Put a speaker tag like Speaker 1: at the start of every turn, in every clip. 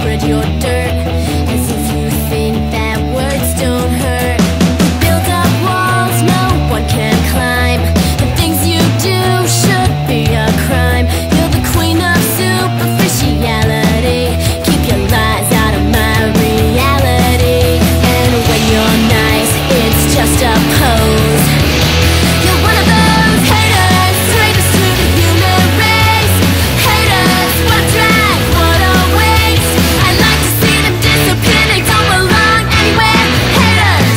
Speaker 1: spread your dirt, as if you think that words don't hurt. Build up walls no one can climb. The things you do should be a crime. You're the queen of superficiality. Keep your lies out of my reality. And when you're nice, it's just a pose. You're one of those haters, traitors to the human race. Haters, what a drag, what a waste. I like to see them disappear, they don't belong anywhere. Haters,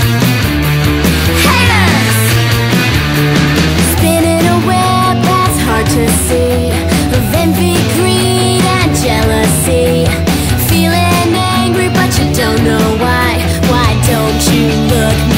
Speaker 1: haters. Spinning a web that's hard to see, of envy, greed and jealousy. Feeling angry but you don't know why. Why don't you look